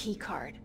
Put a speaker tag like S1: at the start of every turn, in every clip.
S1: key card.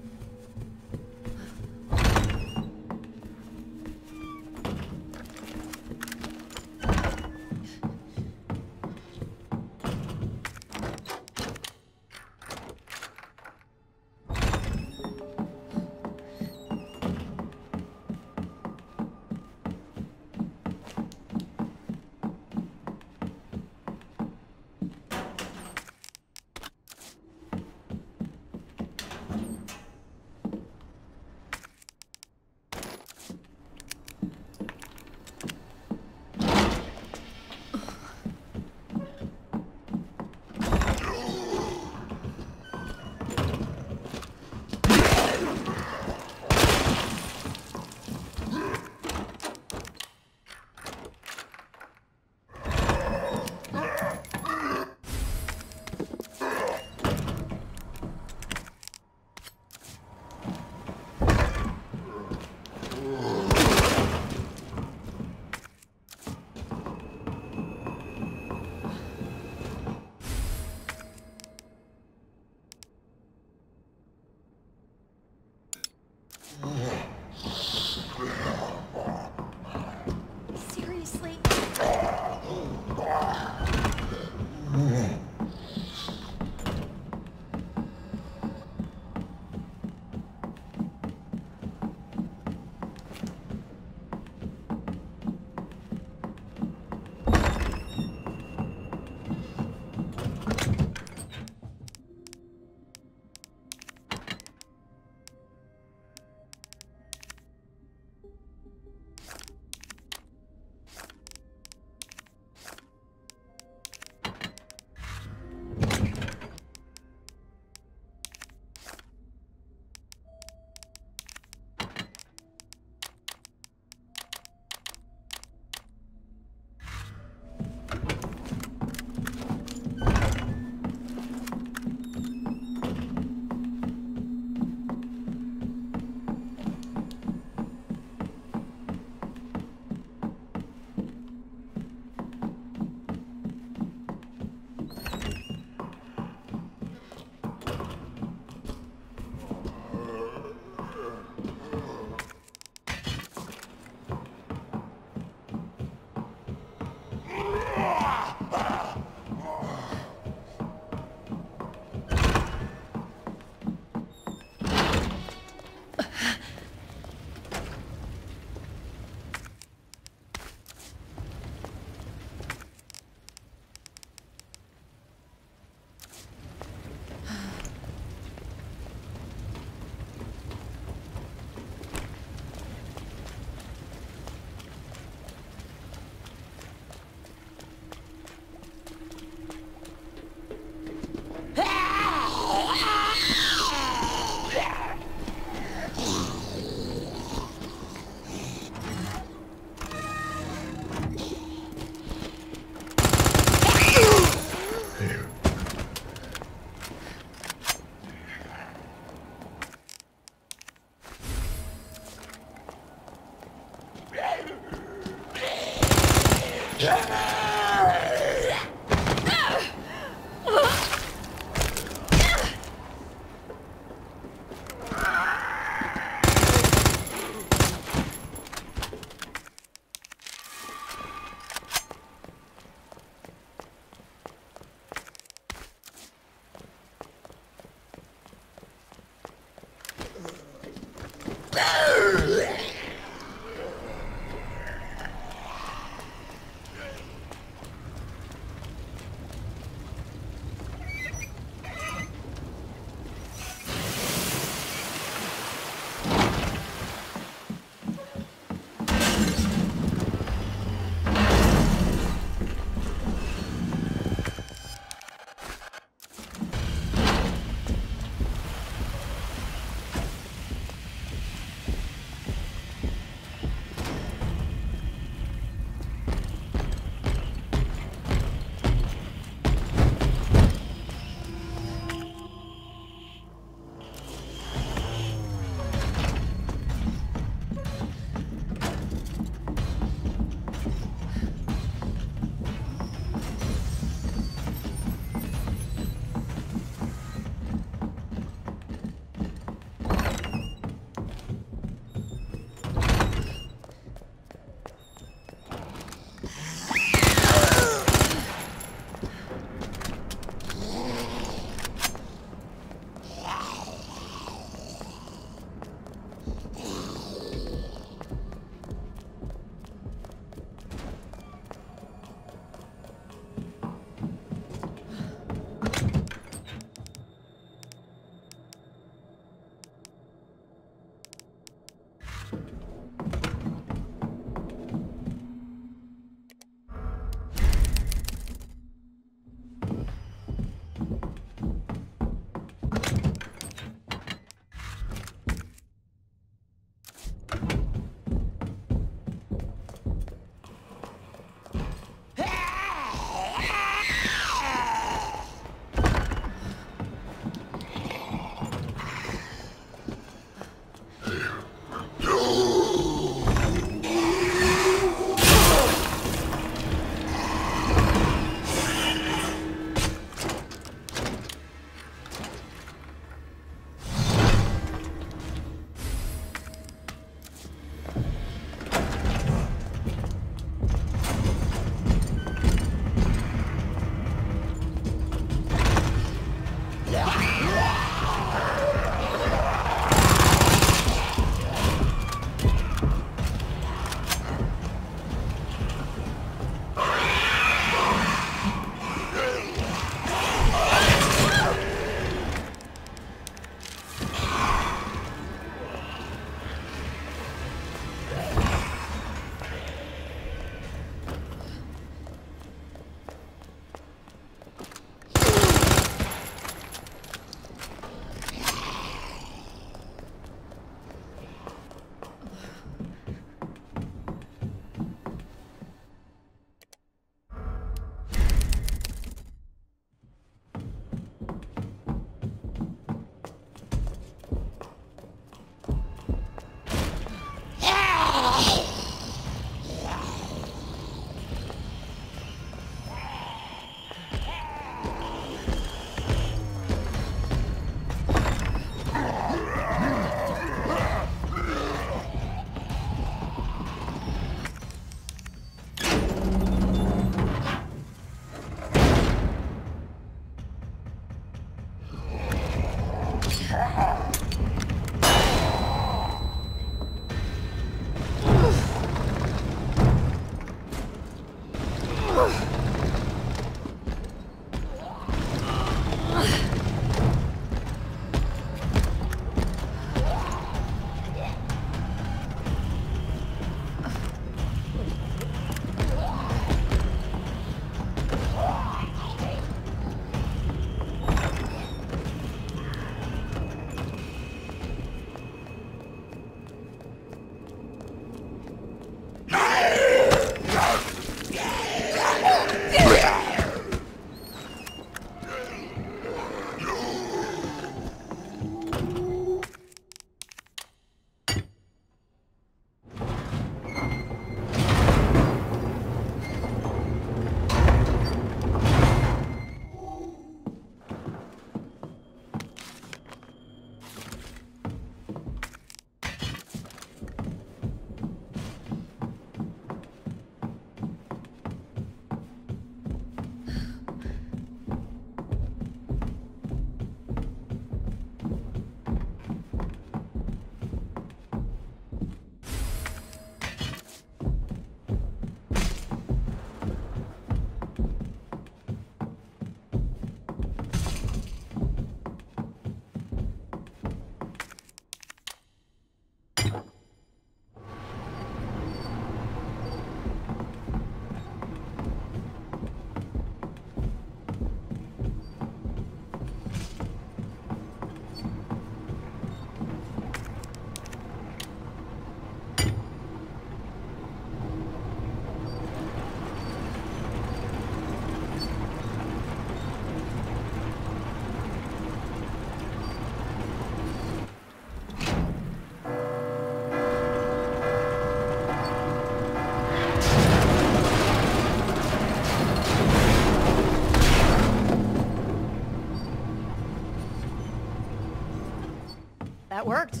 S1: That worked.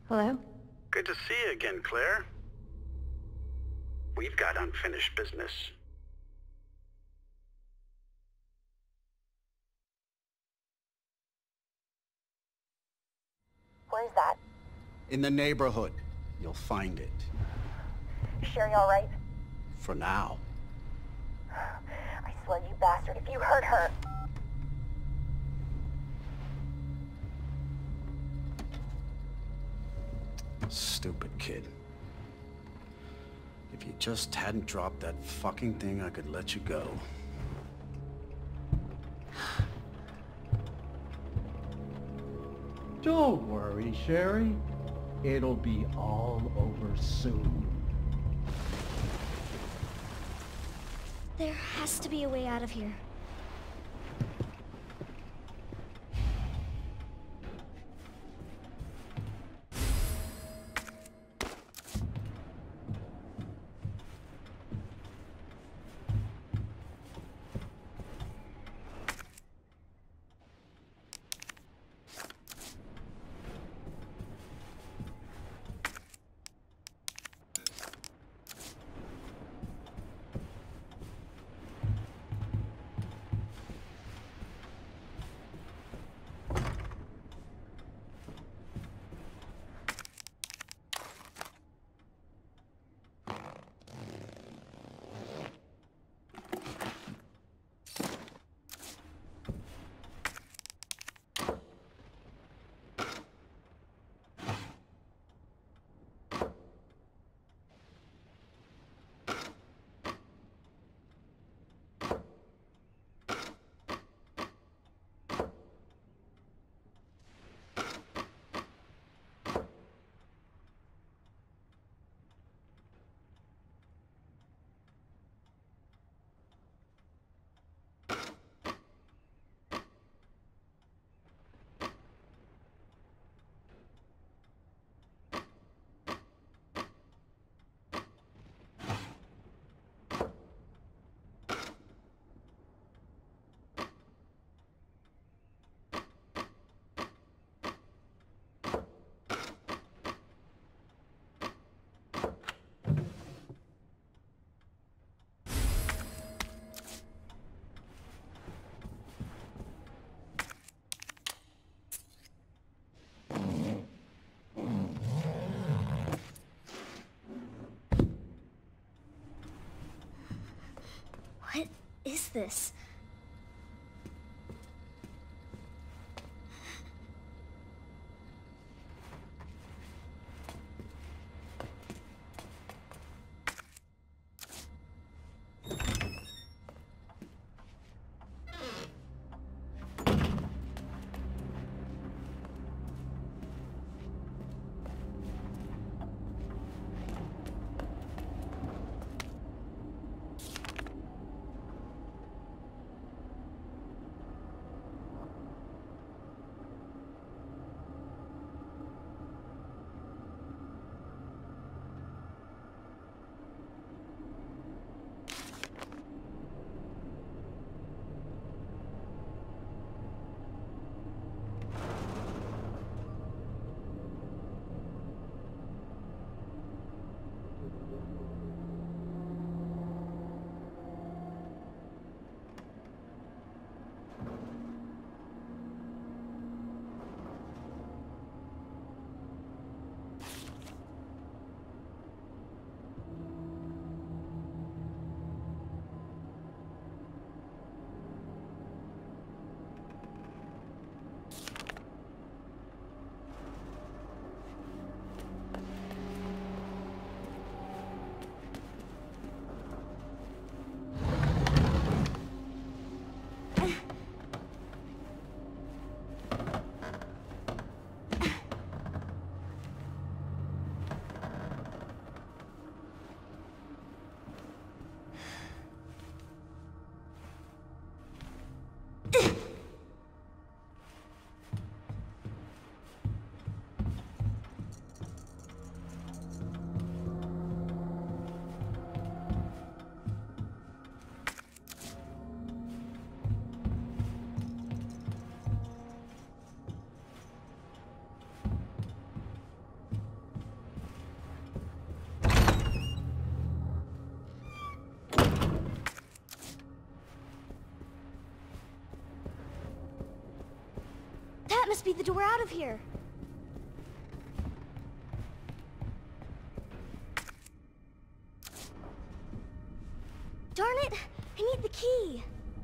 S1: Hello?
S2: Good to see you again, Claire. We've got unfinished business.
S3: Where's that?
S2: In the neighborhood. You'll find it.
S3: Sherry all right?
S2: For now.
S3: I swear, you bastard, if you hurt her...
S2: Stupid kid. If you just hadn't dropped that fucking thing, I could let you go.
S4: Don't worry, Sherry. It'll be all over soon.
S1: There has to be a way out of here. What is this? must be the door out of here. Darn it! I need the key.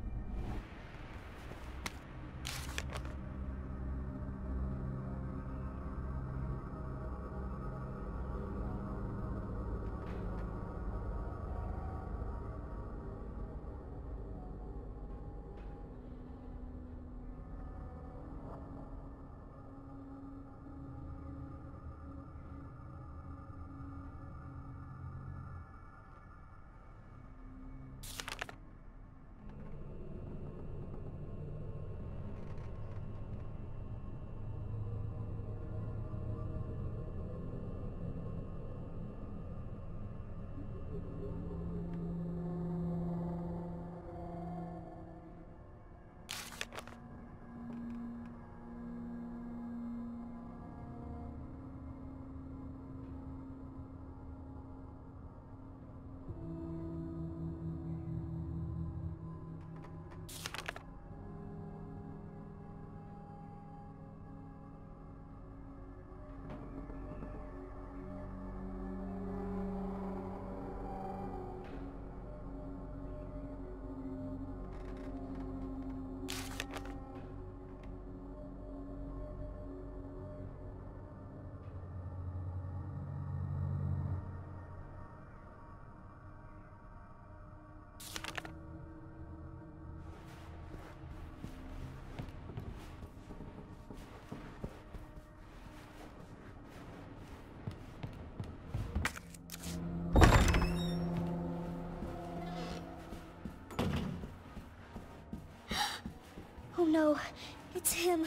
S1: Oh no, it's him.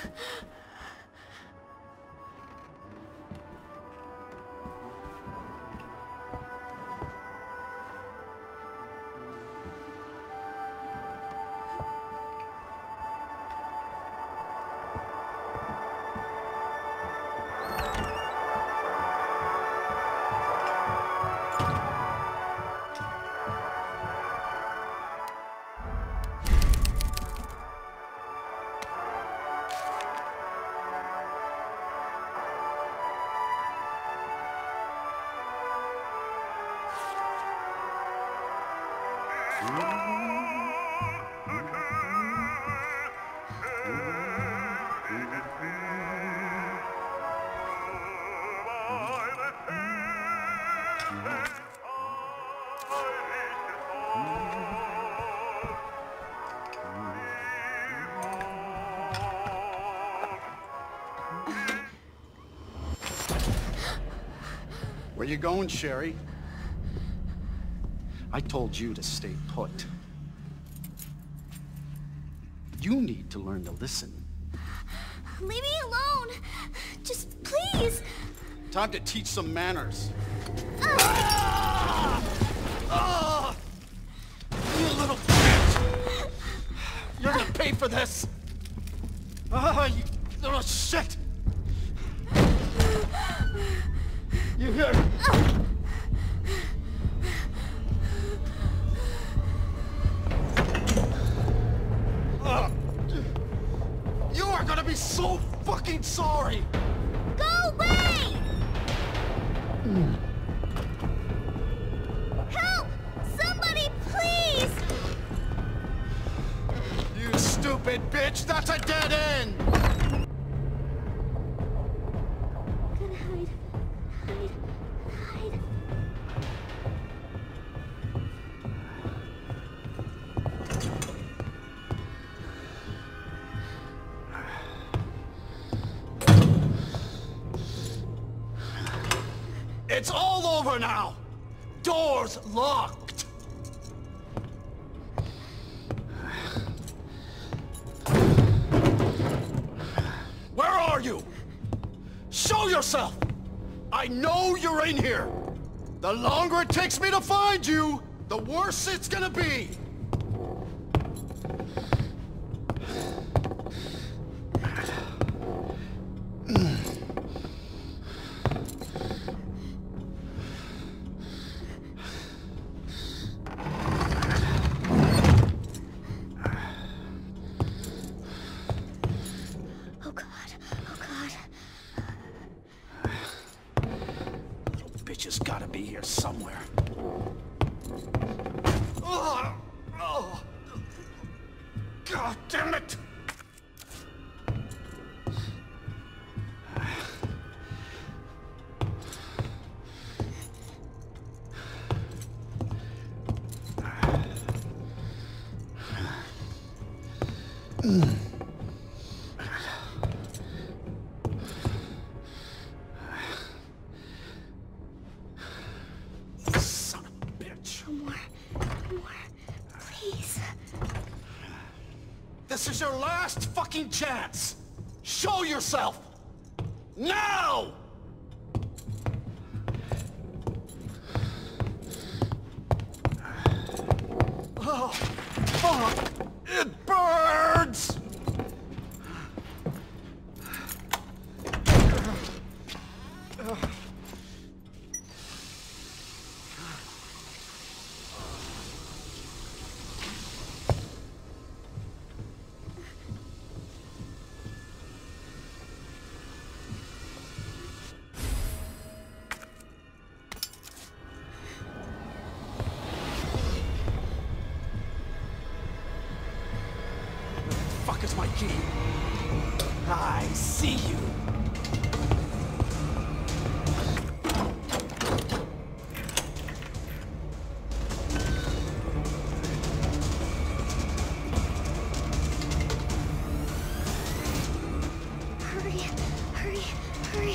S2: Where you going, Sherry? I told you to stay put. You need to learn to listen.
S1: Leave me alone! Just please!
S2: Time to teach some manners. You little bitch! You're gonna pay for this! You little shit! You hear? You are gonna be so fucking sorry!
S1: Go away! Help! Somebody, please!
S2: You stupid bitch! That's a dead end!
S1: Gotta hide. Hide.
S2: It's all over now! Door's locked! Where are you? Show yourself! I know you're in here! The longer it takes me to find you, the worse it's gonna be! gotta be here somewhere. Oh, oh. God damn it! Son of a bitch.
S1: No more. No more. Please.
S2: This is your last fucking chance! Show yourself! Now! Oh, fuck! It burns! Fuck is my key? I see you.
S1: Hurry. Hurry. Hurry.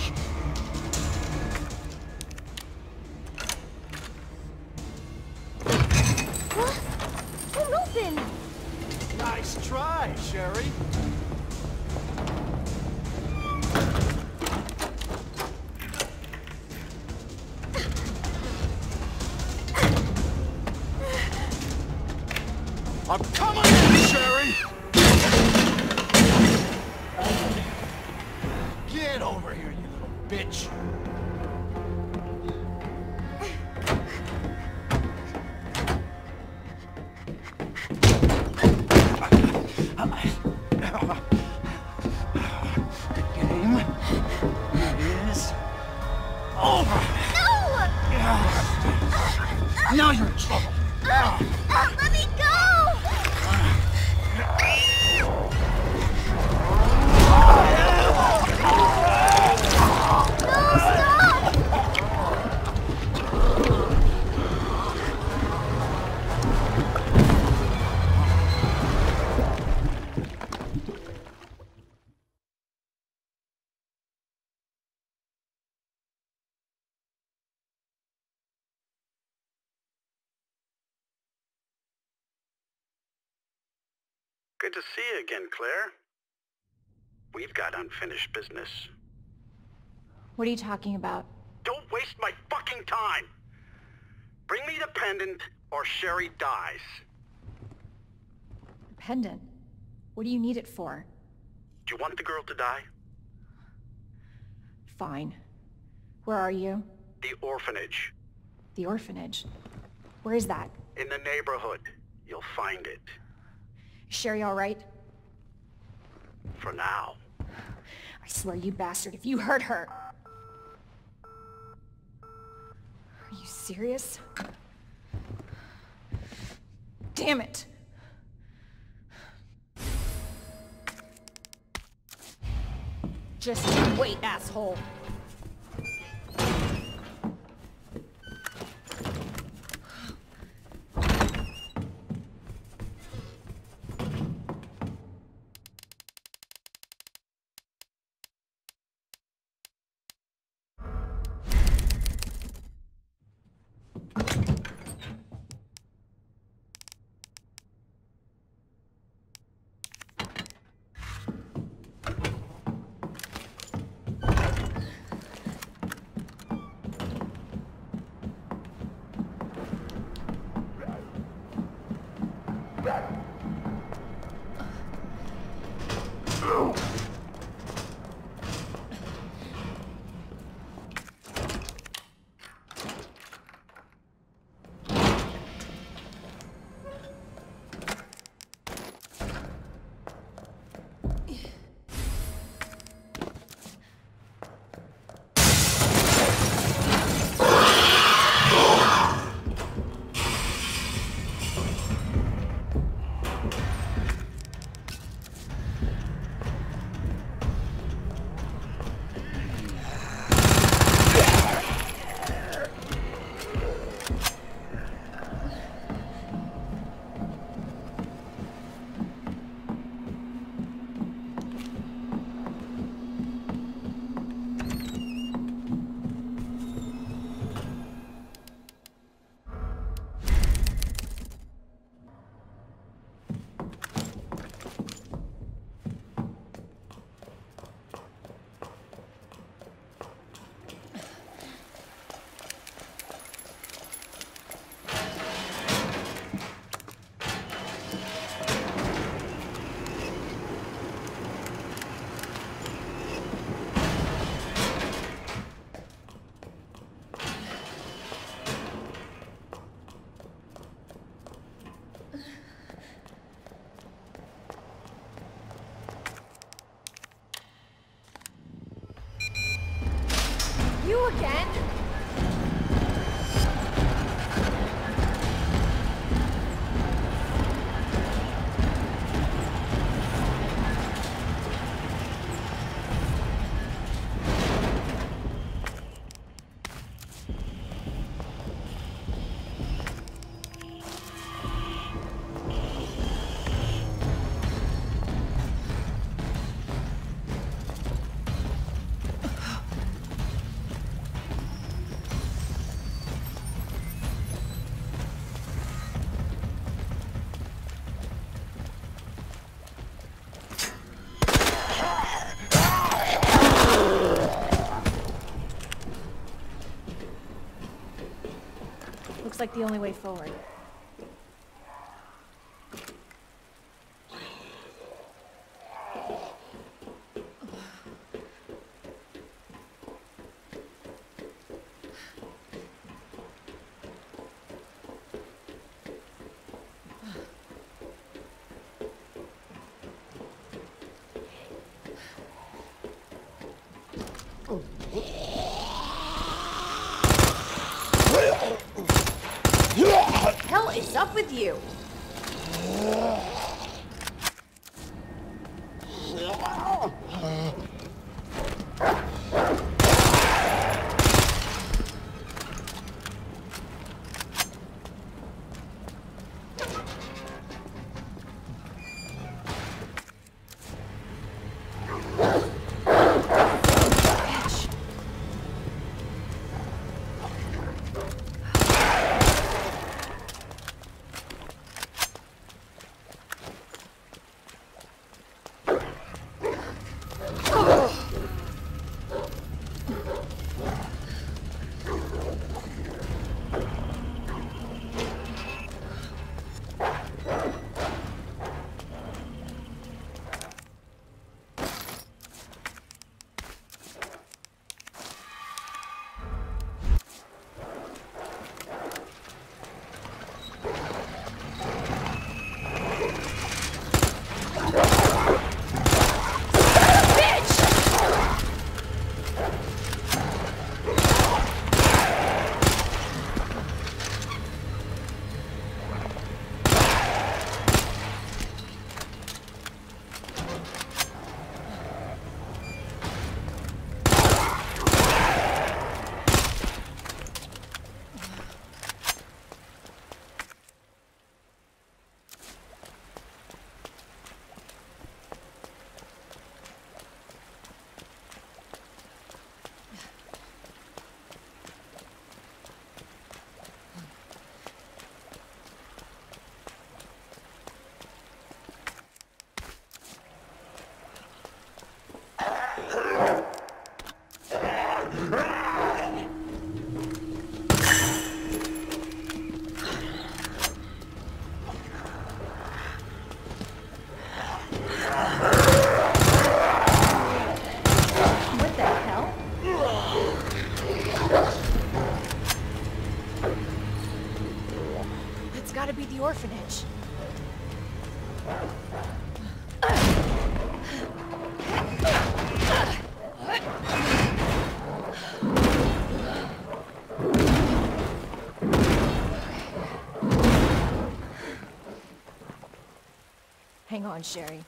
S1: What? Won't open.
S2: Nice try, Sherry. I'm coming in, Sherry! Get over here, you little bitch! The game is over!
S1: No!
S2: Now you're in trouble!
S1: Let me go! No, stop!
S5: Good to see you again, Claire. We've got unfinished business.
S6: What are you talking about?
S5: Don't waste my fucking time! Bring me the pendant, or Sherry dies.
S6: The pendant? What do you need it for?
S5: Do you want the girl to die?
S6: Fine. Where are you?
S5: The orphanage.
S6: The orphanage. Where is that?
S5: In the neighborhood. You'll find it.
S6: Is Sherry all right?
S5: For now.
S6: I swear, you bastard, if you hurt her... Are you serious? Damn it! Just wait, asshole. You again? Looks like the only way forward. What the hell is up with you? Gotta be the orphanage. Hang on, Sherry.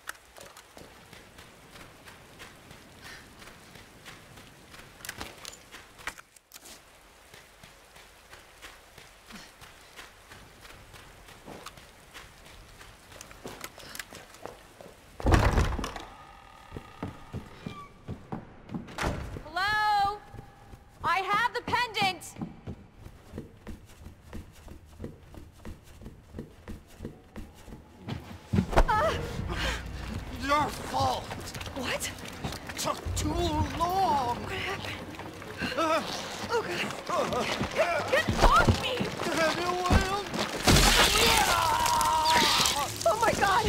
S2: Your fault!
S6: What?
S2: It took too long!
S6: What happened? Oh God! Get off me! Oh my God!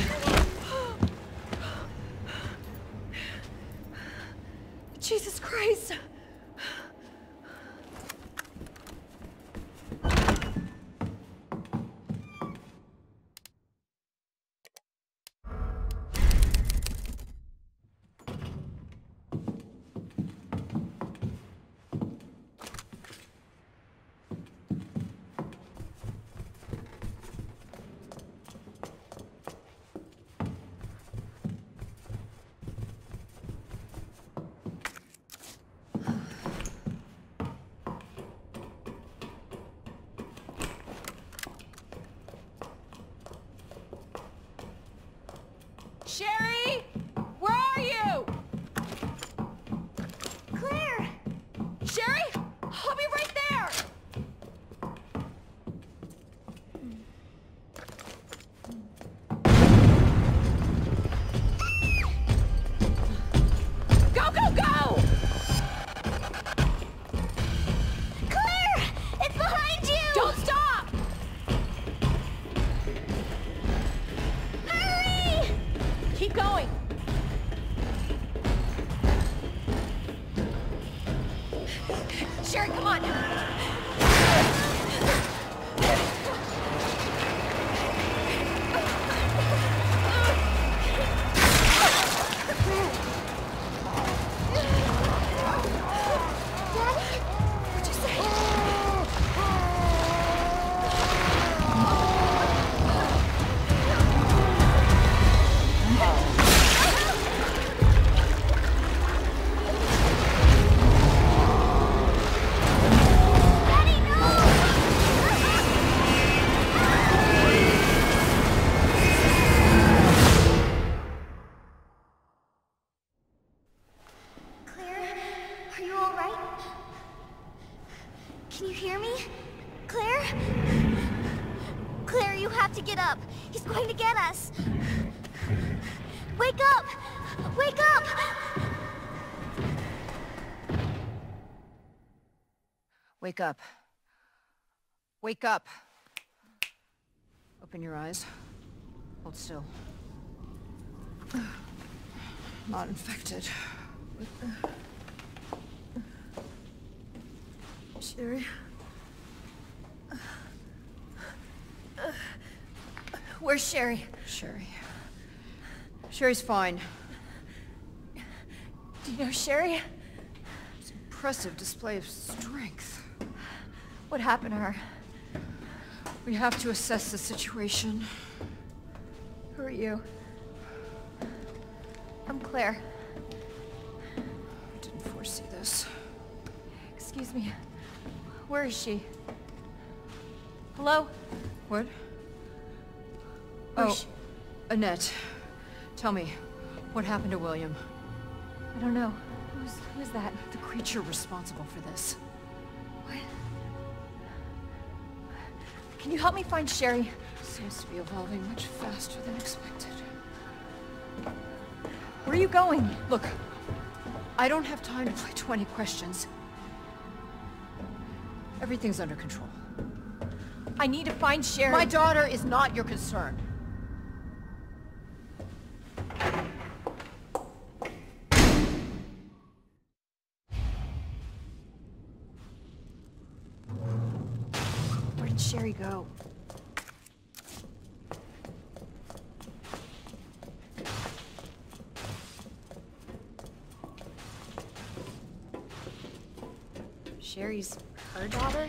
S6: Jesus Christ! Sherry, come on!
S1: What'd you say? Daddy, no! Claire, are you all right? Can you hear me? Claire? Claire, you have to get up. He's going to get us. Wake up! Wake up!
S6: Wake up. Wake up. Open your eyes. Hold still. Not infected. Sherry?
S1: Where's Sherry?
S6: Sherry's fine.
S1: Do you know Sherry?
S6: It's an impressive display of strength.
S1: What happened to her?
S6: We have to assess the situation.
S1: Who are you? I'm Claire.
S6: I didn't foresee this.
S1: Excuse me. Where is she? Hello?
S6: What?
S1: Where's
S6: Oh,
S1: she?
S6: Annette. Tell me, what happened to William?
S1: I don't know. Who's that?
S6: The creature responsible for this.
S1: What? Can you help me find Sherry?
S6: Seems to be evolving much faster than expected.
S1: Where are you going?
S6: Look, I don't have time to play 20 questions. Everything's under control.
S1: I need to find Sherry.
S6: My daughter is not your concern.
S1: Where did Sherry go? Sherry's her daughter?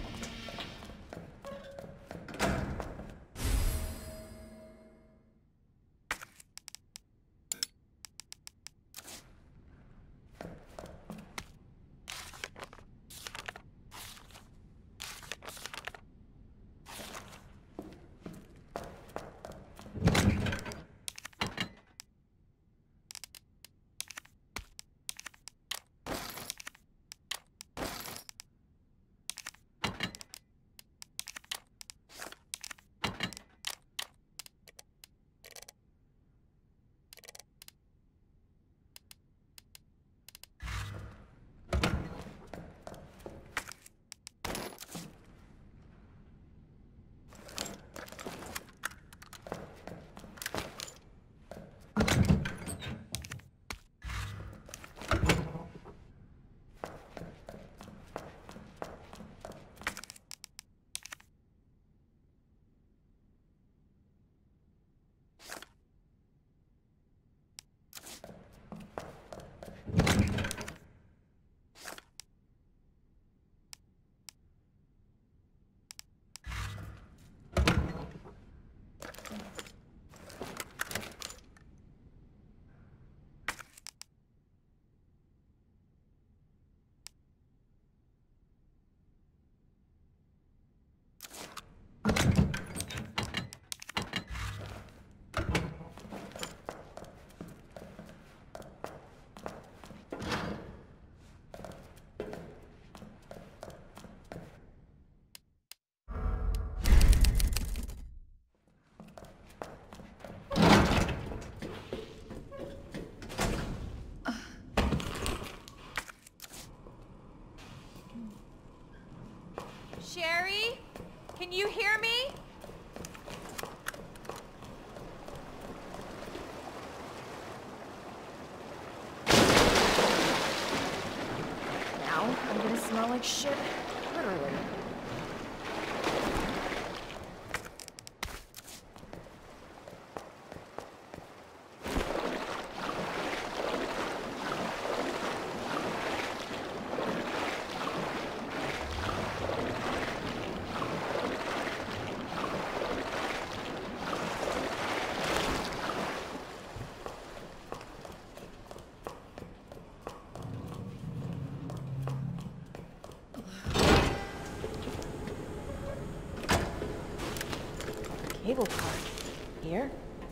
S1: Sherry? Can you hear me? Now, I'm gonna
S6: smell like shit. Literally. Cable car. Here?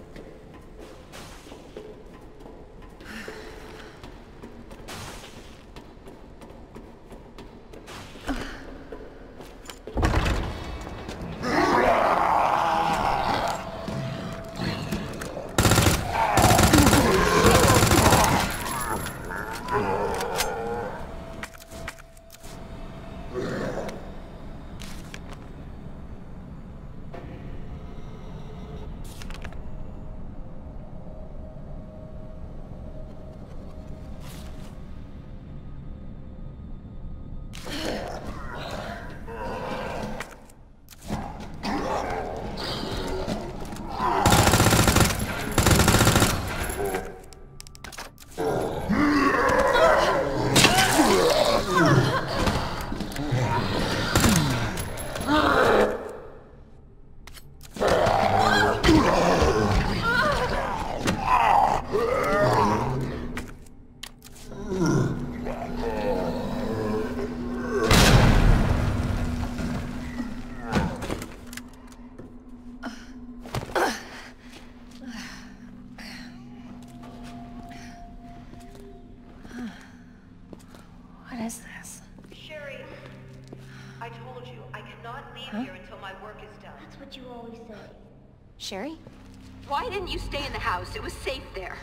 S6: What is this?
S3: Sherry, I told you, I cannot leave here until my work is done.
S1: That's what you always say.
S6: Sherry?
S3: Why didn't you stay in the house? It was safe there.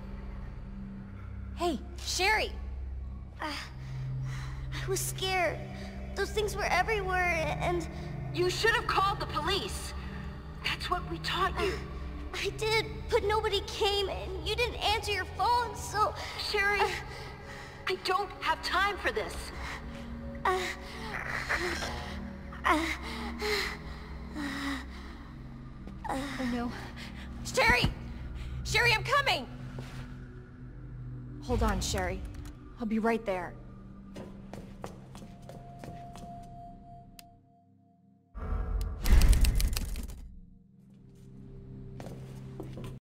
S6: Hey, Sherry!
S1: I was scared. Those things were everywhere, and...
S3: You should have called the police. That's what we taught you.
S1: I did, but nobody came, and you didn't answer your phone, so...
S3: Sherry, I don't have time for this.
S6: Oh no. Sherry! Sherry, I'm coming! Hold on, Sherry. I'll be right there.